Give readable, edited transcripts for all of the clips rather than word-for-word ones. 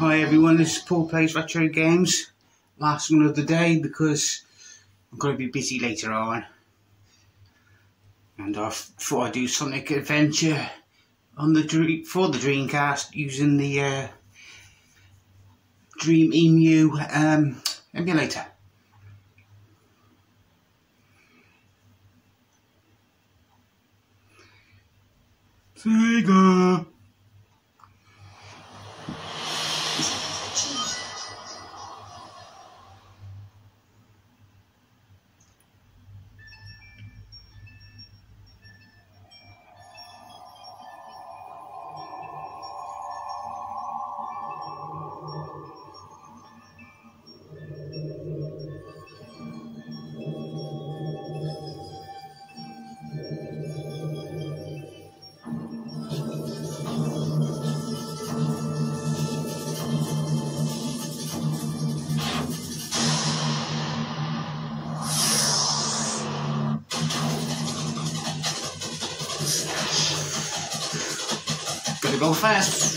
Hi everyone, this is Paul Plays Retro Games. Last one of the day because I'm going to be busy later on. And I thought I'd do Sonic Adventure on for the Dreamcast using the Dream EMU emulator. Sega! Gotta go fast.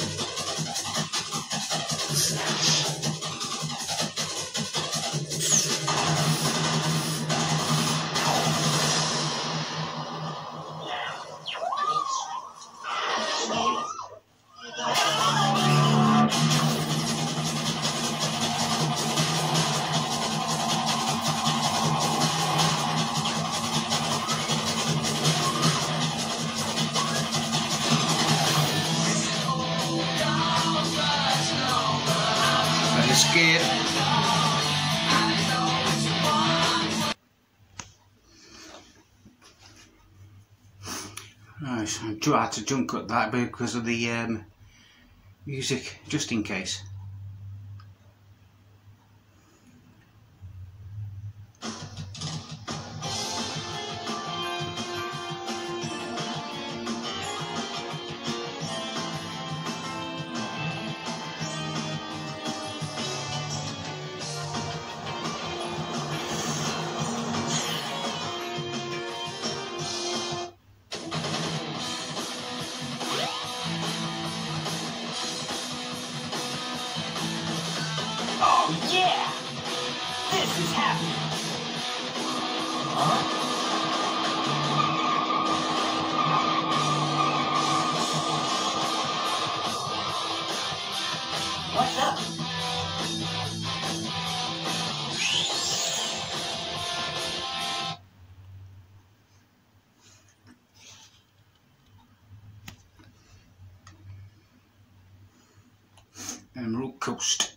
Scared. Right, I tried to jump cut that because of the music, just in case. Oh yeah! This is happening! Huh? What's up? Emerald Coast.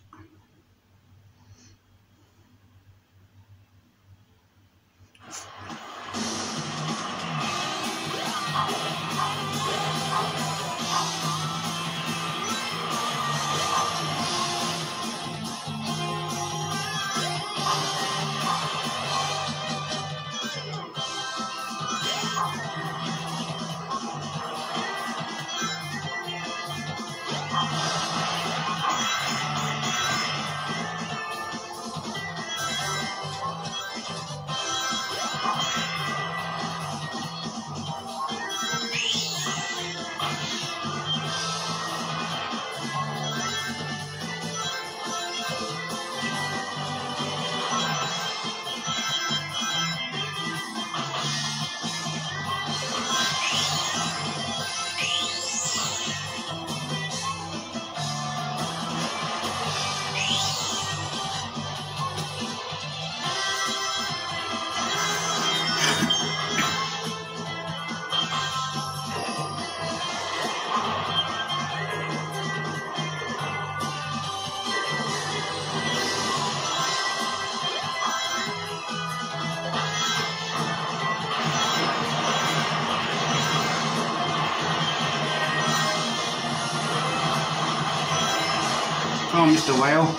Come on, Mr. Whale.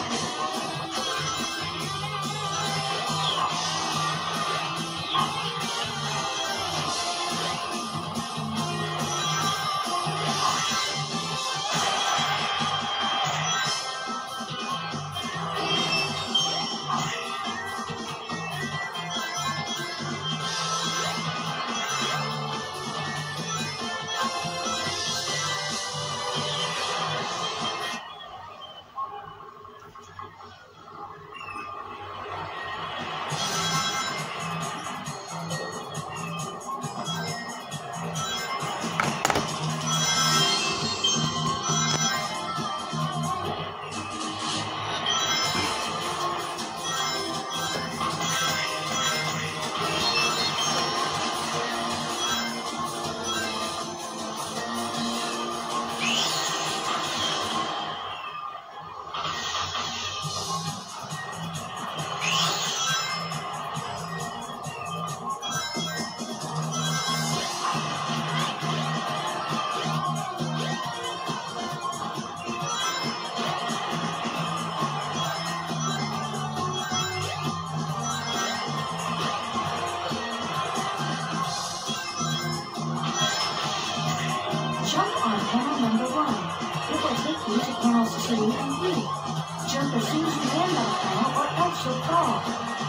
special call.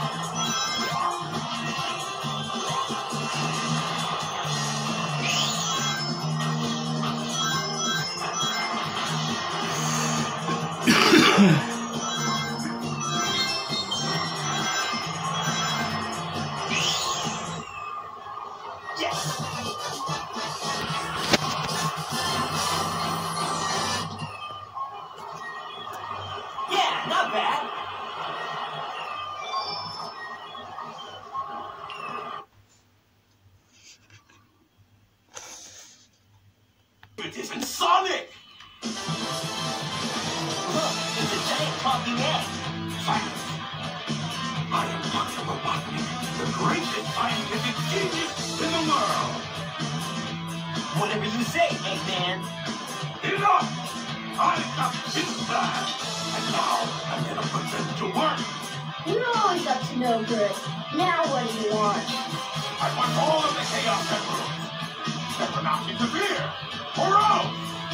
Yes. Yeah, not bad. It isn't Sonic! Look, it's a giant talking egg. Silence! I am Dr. Robotnik, the greatest scientific genius in the world! Whatever you say, Eggman. Enough! I got this plan! And now I'm gonna put them to work! You're always up to no good. Now what do you want? I want all of the Chaos Emeralds! Never not interfere! Or else!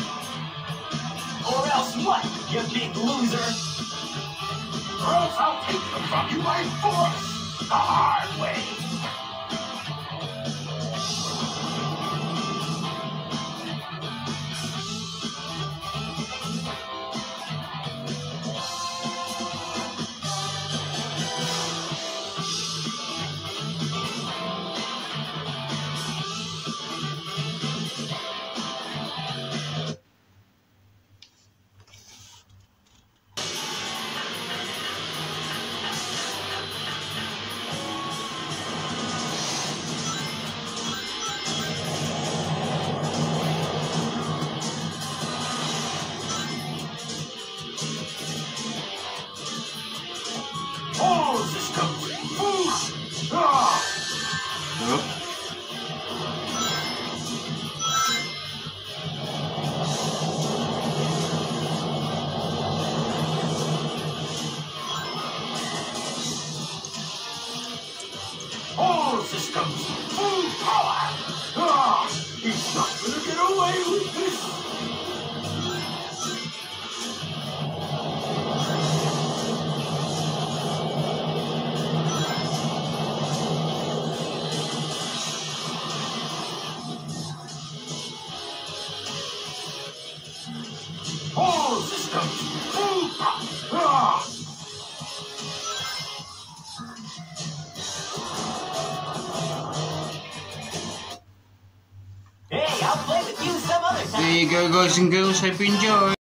Or else what, you big loser? Or else I'll take them from you by force! The hard way! All systems, move! Ah! All systems, full power! Ah! He's not gonna get away with this! All systems, full power! Ah! Hey, I'll play with you some other time. There you go, guys and girls. Hope you enjoy.